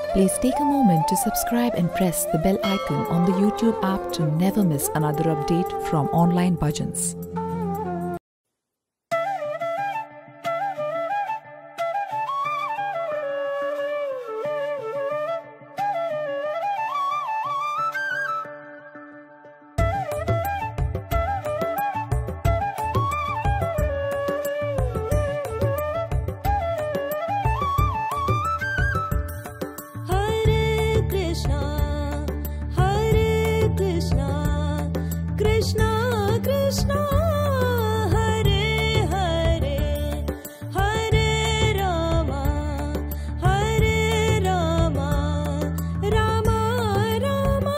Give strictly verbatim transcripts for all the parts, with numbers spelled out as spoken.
Please take a moment to subscribe and press the bell icon on the YouTube app to never miss another update from Online Bhajans. Krishna Krishna Hare Hare Hare Rama Hare Rama Rama Rama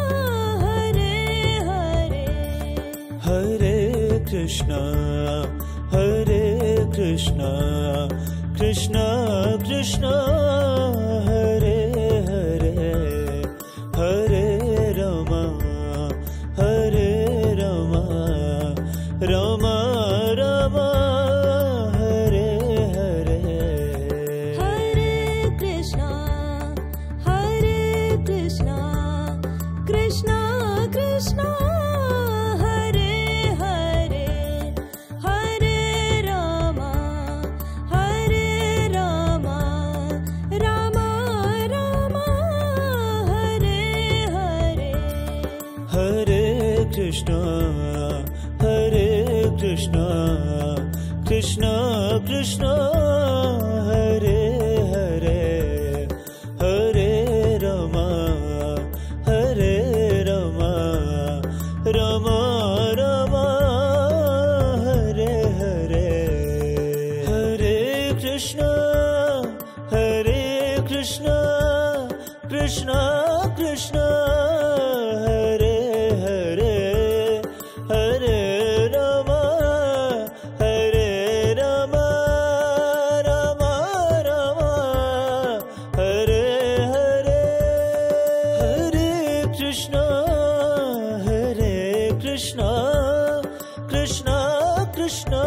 Hare Hare Hare Krishna Hare Krishna Krishna Krishna Hare Hare Hare Rama Hare Rama, Rama Rama, Hare Hare. Hare Krishna, Hare Krishna, Krishna Krishna, Hare Hare, Hare Rama, Hare Rama, Rama Rama, Hare Hare. Hare Krishna, Hare Krishna, Krishna Krishna, Hare Hare, Hare Rama, Hare Rama, Rama Rama, Hare Hare. Hare Krishna, Hare Krishna, Krishna Krishna, Hare Hare, Hare Rama, Hare Rama, Rama Rama, Hare Hare. Hare Krishna, Hare Krishna, Krishna Krishna,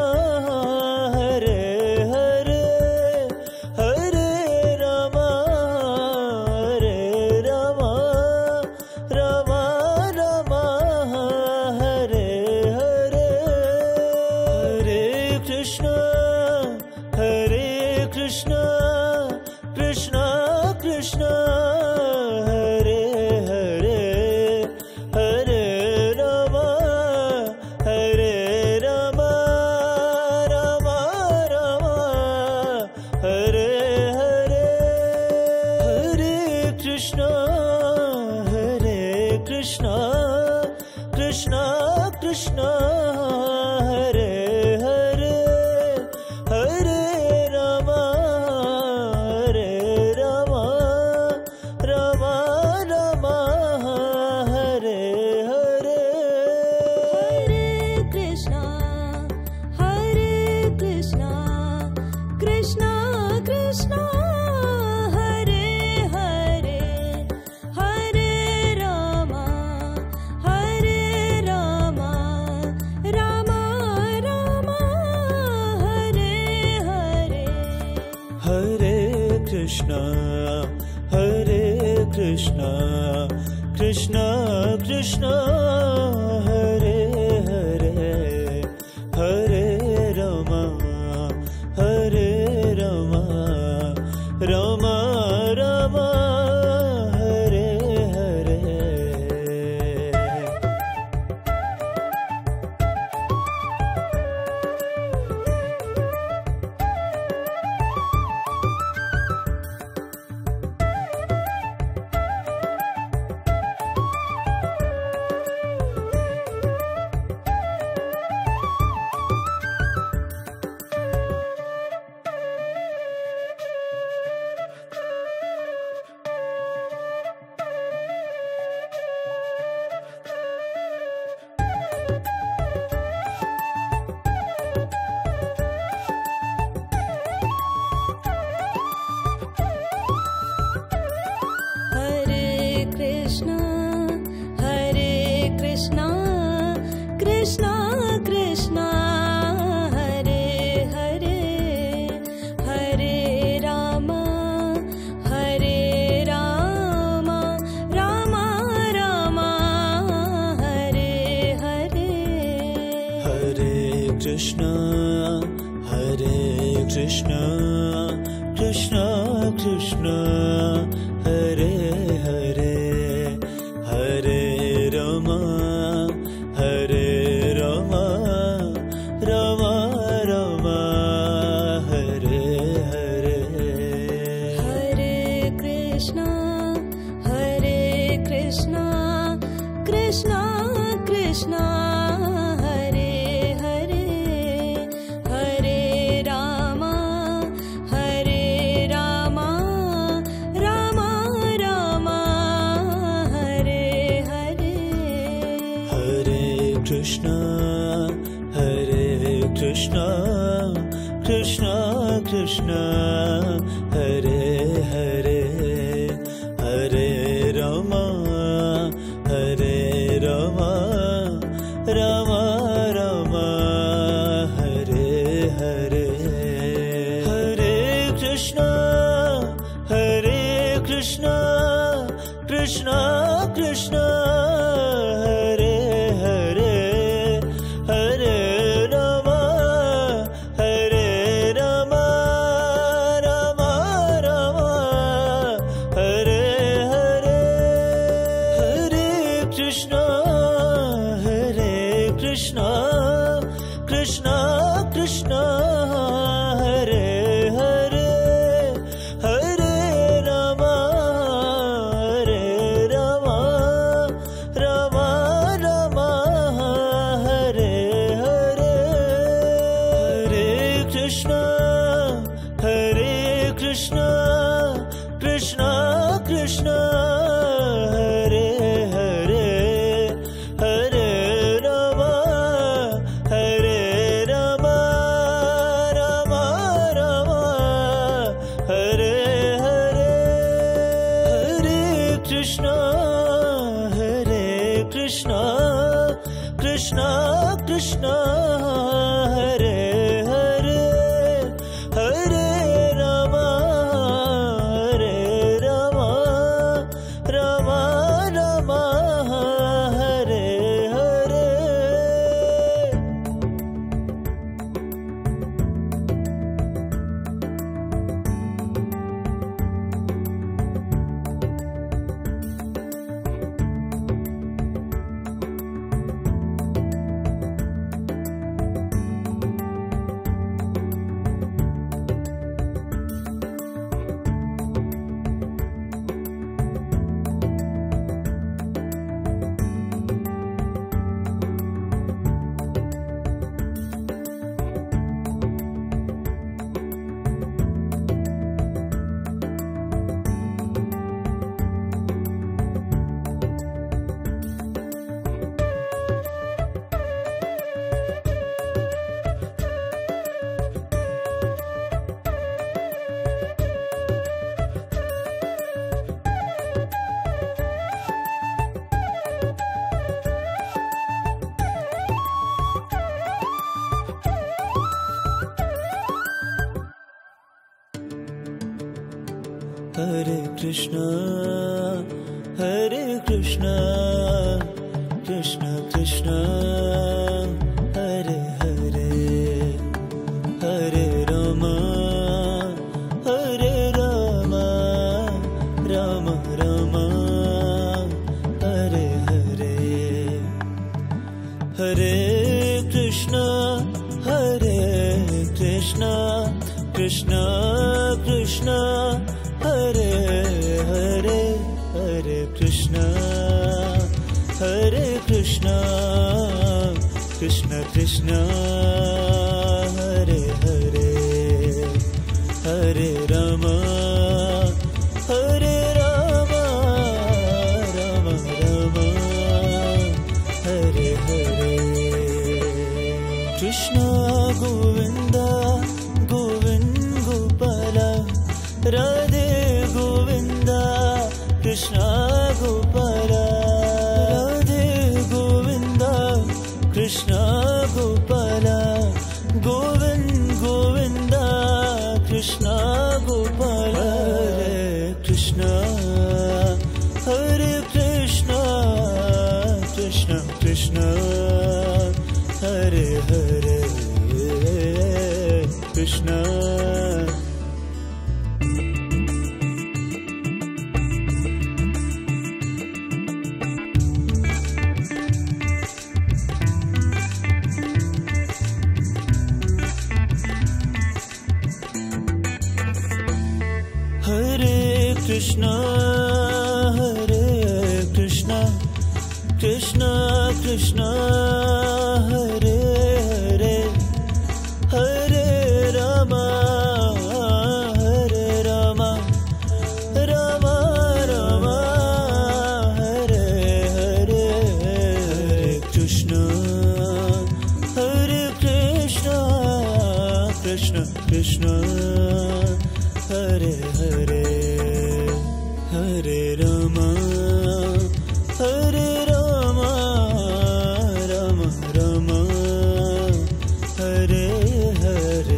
Hare Hare, Hare Rama, Hare Rama, Rama Rama, Hare Hare. Hare Krishna, Hare Krishna, Krishna Krishna, Hare Hare, Hare Rama, Hare Rama, Rama Rama, Hare Hare. Hare Krishna, Hare Krishna, Krishna Krishna, Hare Hare, Hare Rama, Hare Rama, Rama Rama, Hare Hare. Hare Krishna, Hare Krishna, Krishna Krishna, Hare Hare, Hare Rama, Hare Rama, Rama Rama, Hare Hare. Hare Krishna, Hare Krishna, Krishna Krishna, Hare Hare, Hare Rama, Hare Rama, Rama Rama, Hare Hare. Hare Krishna, Hare Krishna, Krishna Krishna, Hare Hare, Hare Rama, Hare Rama. Krishna, Hare Hare, Hare Rama, Hare Rama, Rama Rama, Hare Hare. Hare Krishna, Hare Krishna, Krishna Krishna, Hare Hare, Hare Rama, Hare Rama, Rama Rama, Hare Hare. Hare Krishna, Hare Krishna, Krishna Krishna, Hare Hare, Hare Rama, Hare Rama, Rama Rama, Hare Hare. Hare Krishna, Hare Krishna, Krishna Krishna, Hare Hare, Hare Rama, Hare Rama, Rama Rama, Hare Hare. Hare Krishna, Hare Krishna, Krishna Krishna, Hare Hare, Hare Rama, Hare Rama, Rama Rama, Hare Hare. Hare Krishna, Hare Krishna, Krishna Krishna, Hare Hare, Hare Rama, Hare Rama, Rama Rama, Hare Hare. Hare Krishna, Hare Krishna, Krishna Krishna, Hare Hare, Hare Rama, Hare Rama, Rama Rama, Hare Hare. Hare Krishna, Hare Krishna, Krishna Krishna, Hare Hare, Hare Rama, Hare Rama, Rama Rama, Hare Hare. Hare Krishna, Hare Krishna, Krishna Krishna, Hare Hare, Hare Krishna, Hare Krishna, Krishna Krishna, Hare Hare, Hare Rama, Hare Rama, Rama Rama, Hare Hare. Krishna Govinda, Govind Gopala, Radhe Govinda, Krishna Gopala, Radhe Govinda, Krishna Gopala, Govind Govinda, Krishna Gopala. Hare Krishna, Hare Krishna, Krishna Krishna, Hare Hare, Krishna Krishna, Hare Krishna, Krishna Krishna, Hare Hare, Hare Rama, Hare Rama, Rama Rama, Hare Hare, Hare Krishna, Hare Krishna, Krishna Krishna, Hare Hare, Hare Rama, Hare Rama, Rama Rama, Hare Hare.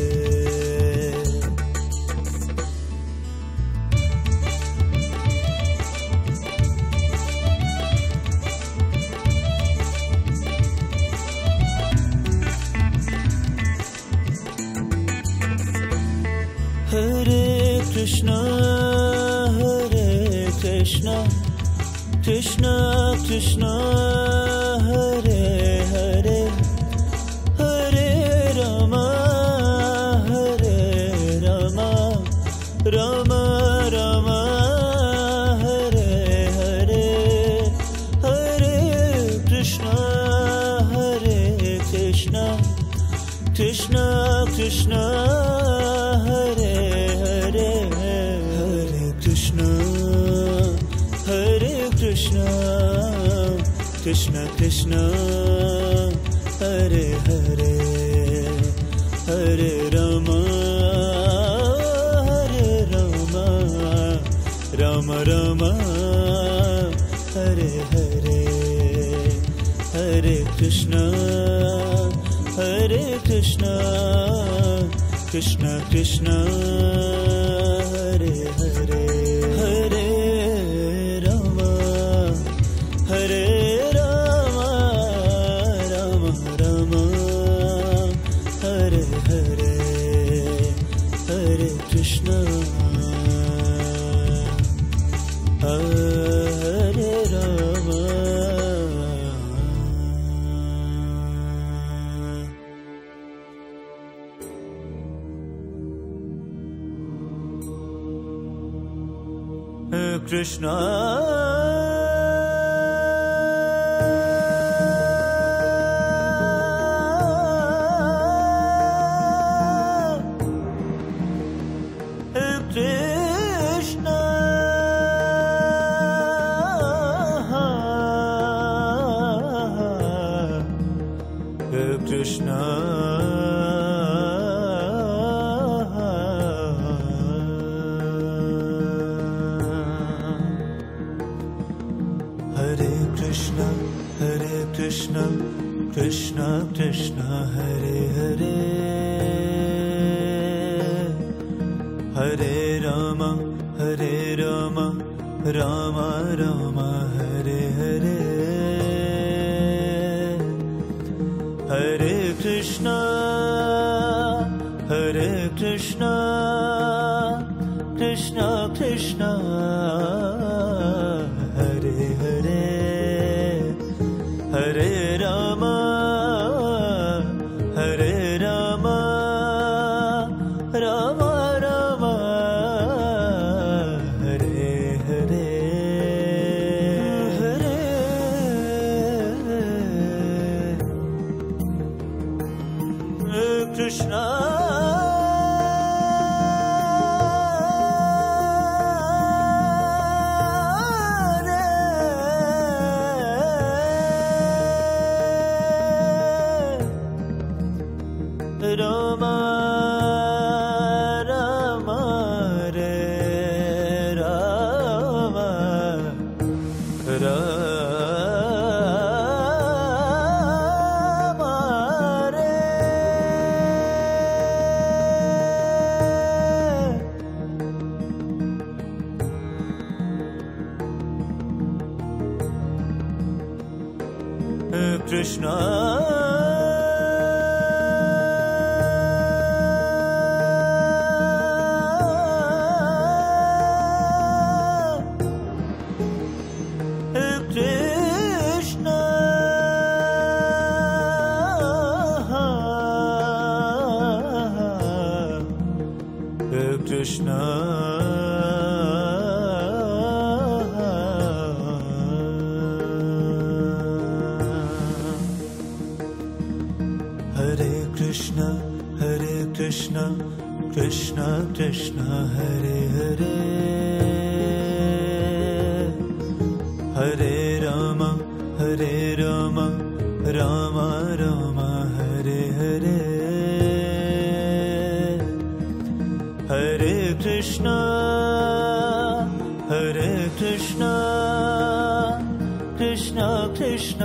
Hare Krishna, Hare Krishna, Krishna Krishna, Hare Hare, Hare Rama, Hare Rama, Rama Rama, Hare Hare, Hare Krishna, Hare Krishna, Krishna Krishna, Hare Hare, Hare Krishna, Hare Krishna, Krishna Krishna, Hare Hare, Hare Rama, Hare Rama, Rama Rama, Hare Hare, Hare Krishna, Hare Krishna, Krishna Krishna, Hare Hare, Hare Rama, Hare Rama, Rama Rama, Hare Hare, Hare Krishna, Hare Rama. Krishna, Krishna, Krishna, Hare Krishna, Hare Krishna, Krishna Krishna, Hare Hare, Hare Rama, Hare Rama, Rama Rama, Hare Hare, Hare Krishna, Hare Krishna, Krishna Krishna, Hare Hare, Hare Rama, Hare Rama, Rama Rama, Hare Hare, Hare Krishna, Rama Rama, Re Rama, Rama Re, Krishna, Krishna, Krishna Hare Hare Hare Rama Hare Rama Rama Rama Hare Hare Hare Krishna Hare Krishna Krishna Krishna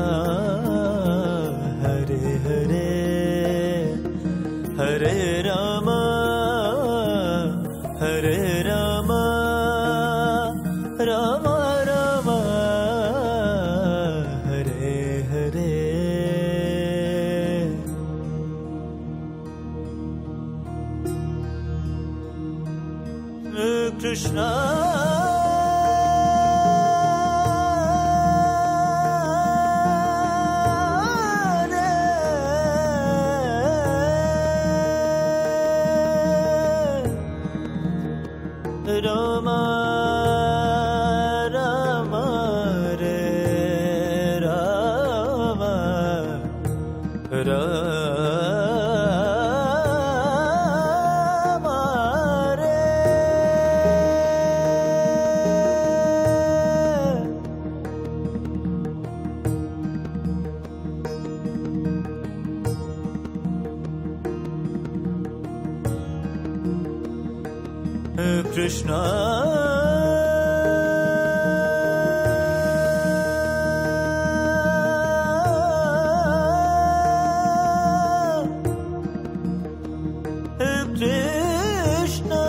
Hare Hare Hare Rama Hare Rama Rama Rama Hare Hare Krishna Rama Rama Re Rama Rama Re Krishna Krishna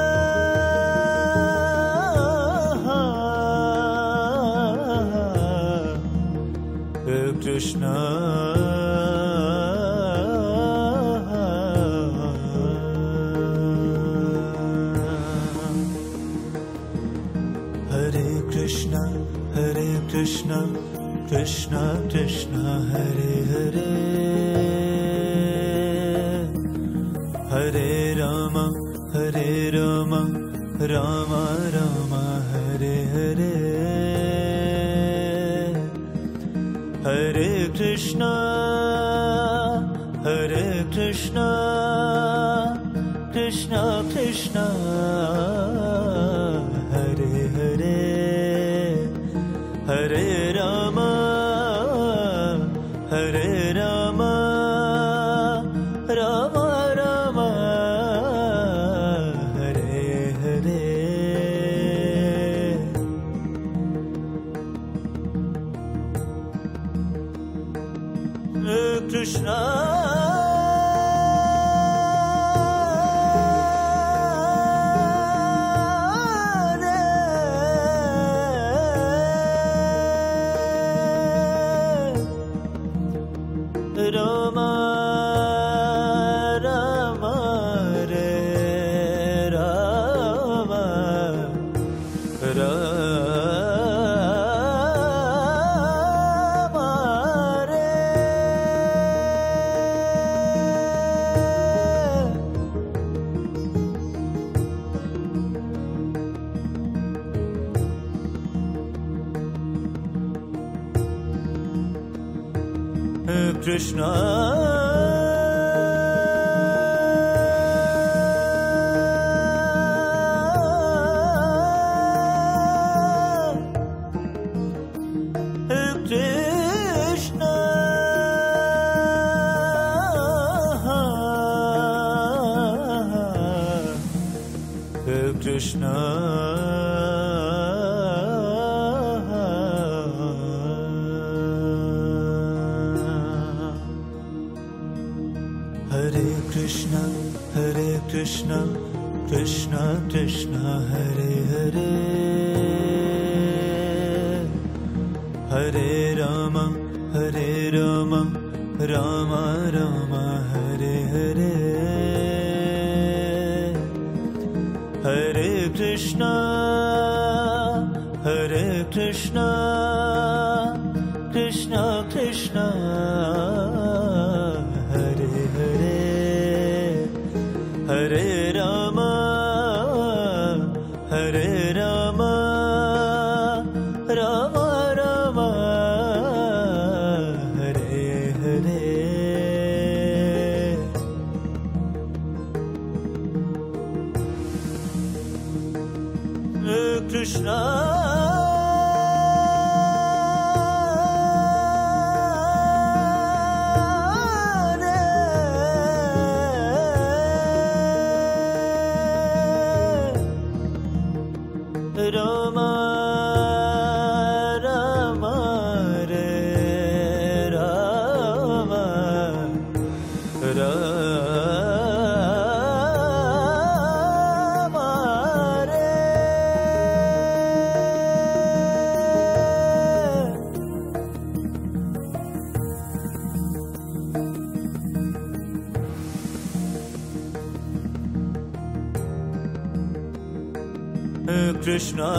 Krishna Krishna Hare Krishna Krishna Krishna Hare Hare Hare Rama Hare Rama Rama Rama Hare Hare Hare Krishna Hare Krishna Krishna Krishna Hare Hare Hare Rama Hare Rama Rama Rama Hare Hare Krishna Rama Rama Re Rama Rama Re Krishna Krishna Krishna Hare Krishna Hare Krishna Krishna Krishna Hare Hare Hare Rama Hare Rama Rama Rama Hare Hare Hare Krishna Hare Krishna Krishna Krishna Hare Hare Hare Rama Hare Rama Rama Rama Hare Hare. Krishna Rama Rama Hare Rama Rama Krishna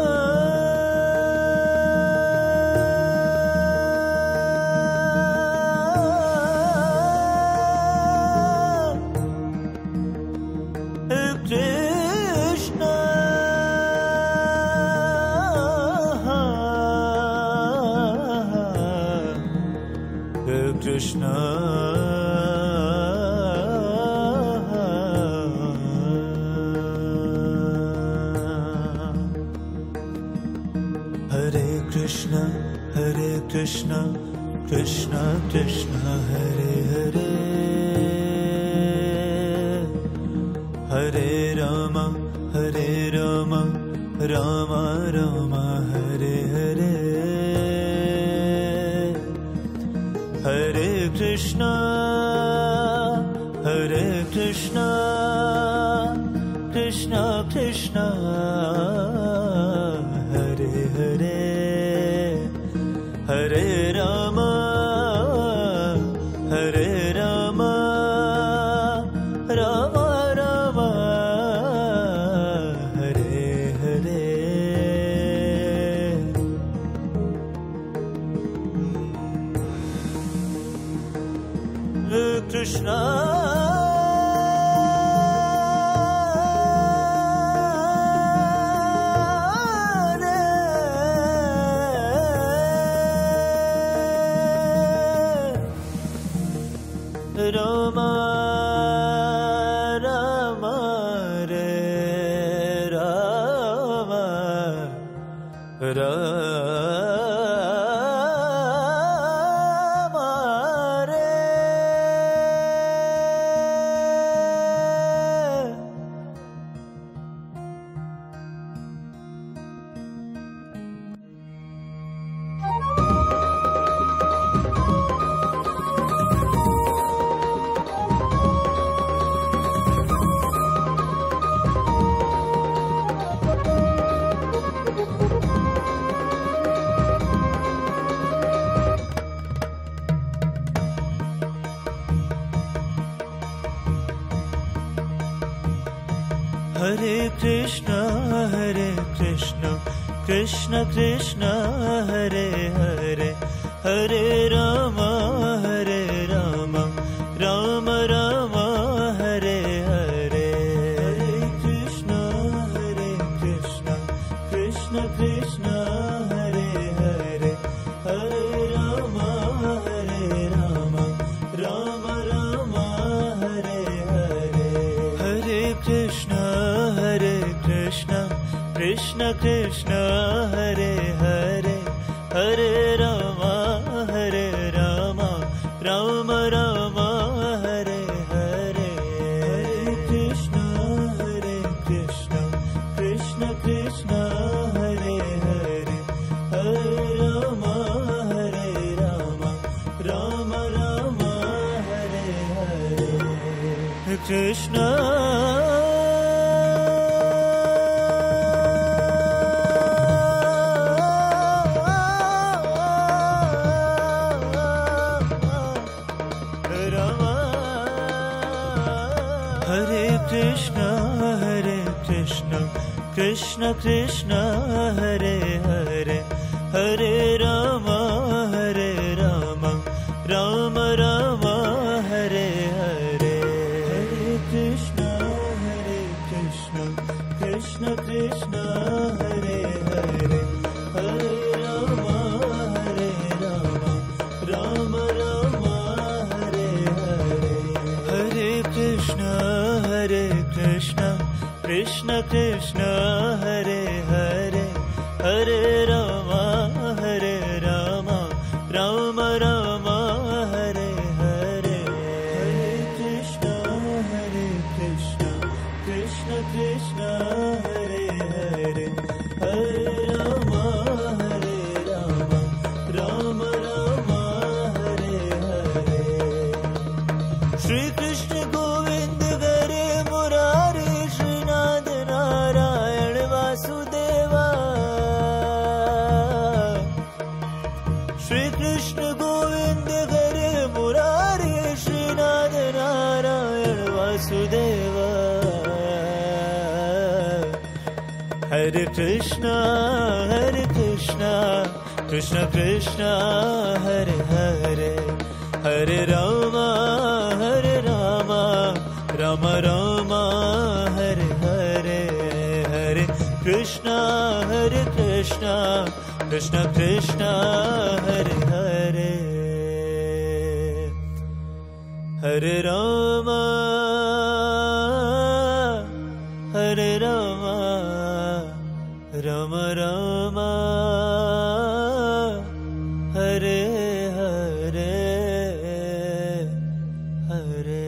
Krishna Krishna Krishna, Hare Krishna, Krishna Krishna, Hare Hare, Hare Rama, Hare Rama, Rama Rama, Hare Hare, Hare Krishna, Hare Krishna, Krishna Krishna, Hare Hare. Hare Rama, Hare Rama, Rama Rama, Hare Hare. Krishna Rama Rama Hare Rama Rama Hare. Hare Krishna, Hare Krishna, Krishna Krishna, Hare Hare, Hare Rama, Hare Rama, Rama Rama, Hare Hare. Hare Krishna, Hare Krishna, Krishna Krishna, Hare Hare, Hare Rama, Hare Rama, Rama Rama, Hare Hare. Hare Krishna, Hare Krishna, Krishna Krishna, Hare Hare, Hare Rama, Hare Rama, Rama Rama, Hare Hare. Hare Krishna, Hare Krishna, Krishna Krishna, Hare Hare, Hare Rama, Hare Rama, Rama Rama, Hare Hare. Krishna Krishna, Hare Krishna, Krishna Krishna, Hare Hare, Hare Rama, Hare Rama, Rama Rama, Hare Hare. Hare Krishna, Hare Krishna, Krishna Krishna, Hare Hare, Hare Rama, Hare Rama, Rama Rama, Hare Hare. Hare Krishna, Hare Krishna, Krishna Krishna, Hare Hare Krishna, Hare Krishna, Krishna Krishna, Hare Hare, Hare Rama, Hare Rama, Rama Rama, Hare Hare, Hare Krishna, Hare Krishna, Krishna Krishna, Hare Hare, Hare Rama, Hare Rama, Rama Rama, Hare Hare, Hare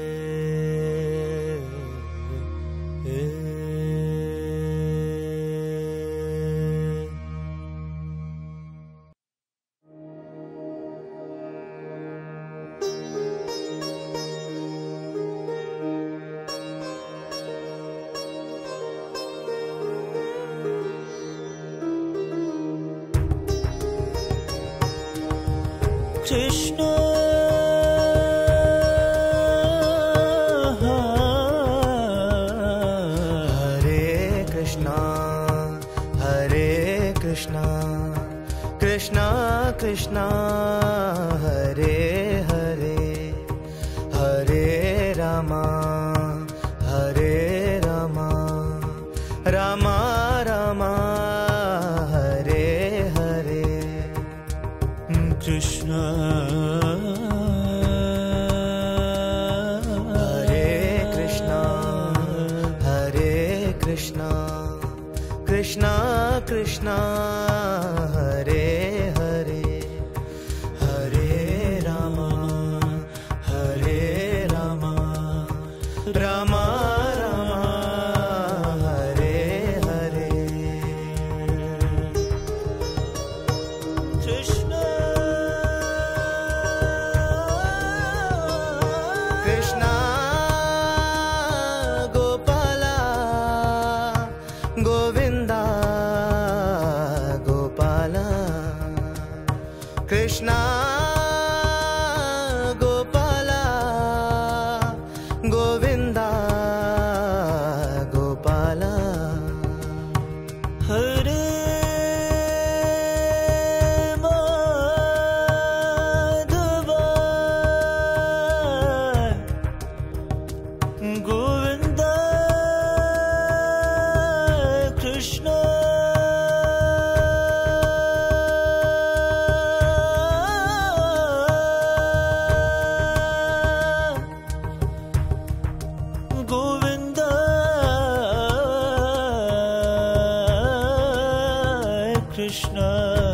Krishna, Hare Krishna, Hare Krishna, Krishna Krishna, Hare Hare, Hare Rama, Hare Rama, Rama Rama, Hare Hare, Krishna, Hare Krishna, Hare Krishna, Krishna Krishna, Hare Hare, Hare Rama, Hare Rama, Rama Rama, Hare Hare, Krishna, Krishna Gopala, Govinda Gopala, Krishna Gopala, Govinda Gopala, Hare Madhava, Govinda Krishna, Govinda Krishna,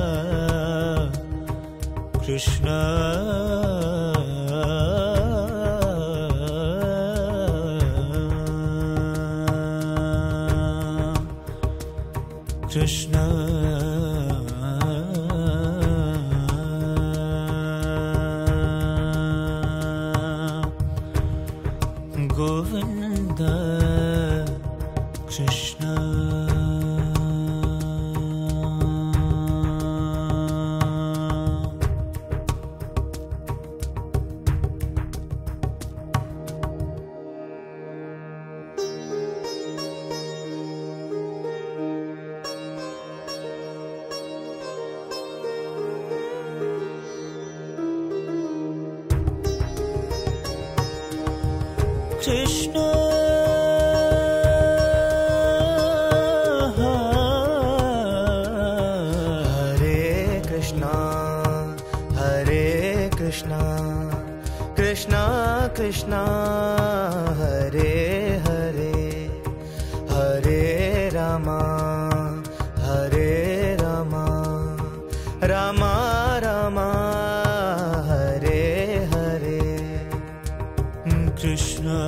Krishna Krishna, Govinda Krishna. Krishna, Hare Krishna, Hare Krishna, Krishna Krishna, Hare Hare, Hare Rama, Hare Rama, Rama Rama, Hare Hare, Krishna,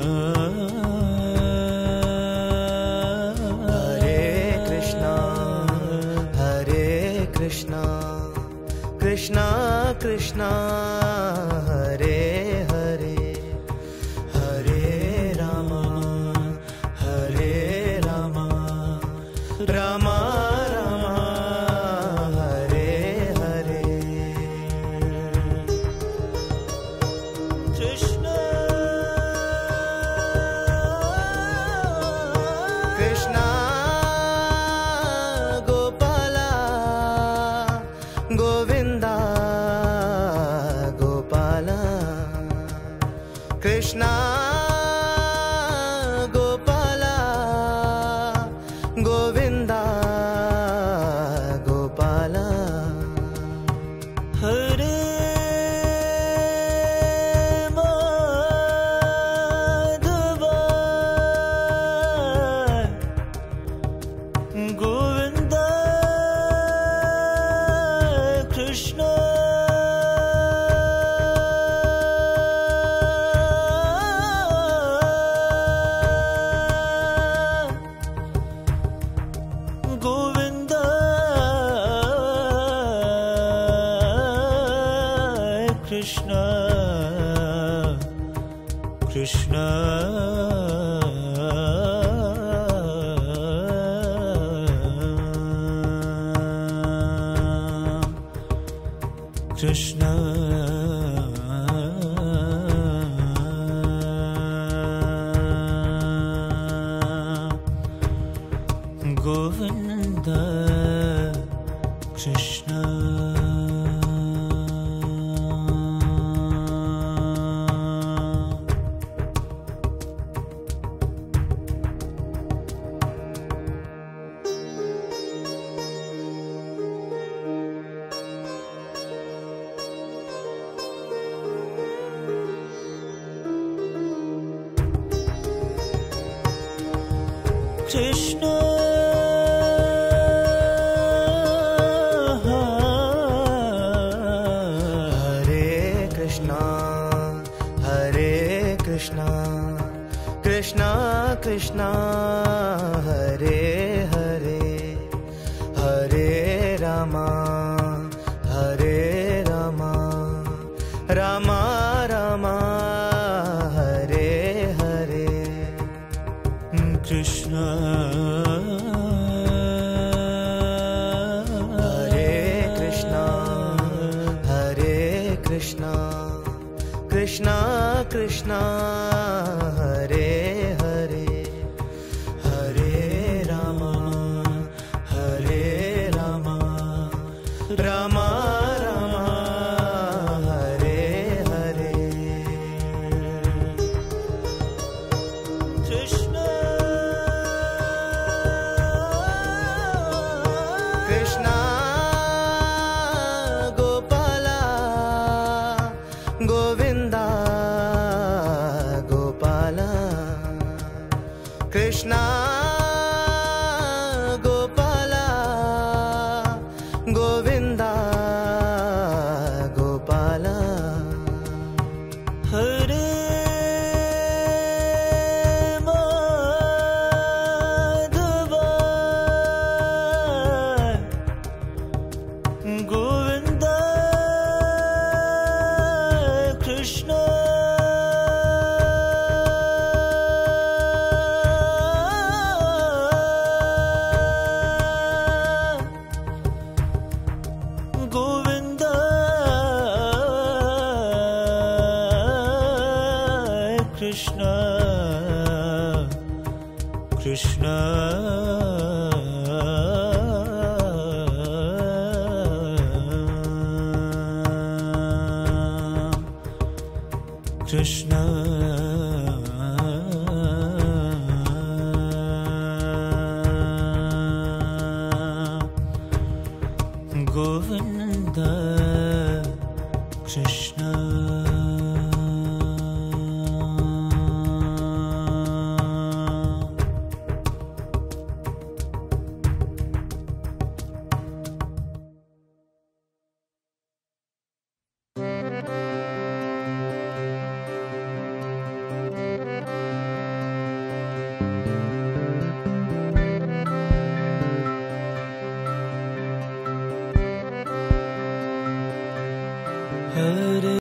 Hare Krishna, Hare Krishna, Krishna Krishna, Hare Hare, Hare Rama, Hare Rama, Rama Rama, Hare Hare, Krishna, Krishna Govinda Gopala. Hare Madhava Govinda Krishna Govinda Krishna Krishna Krishna Govinda Krishna Krishna Hare Krishna Hare Krishna Krishna Krishna Hare Hare Hare Rama Hare Rama Rama Rama Hare Hare Krishna Hare Krishna Hare Krishna Krishna Krishna Hare Hare Hare Rama Hare Rama Rama Rama Hare Hare Krishna Krishna Gopala Govinda Gopala Krishna Gopala Govinda Gopala Hare Madhava Govinda Krishna Govinda Krishna Krishna Krishna Govinda Krishna Hare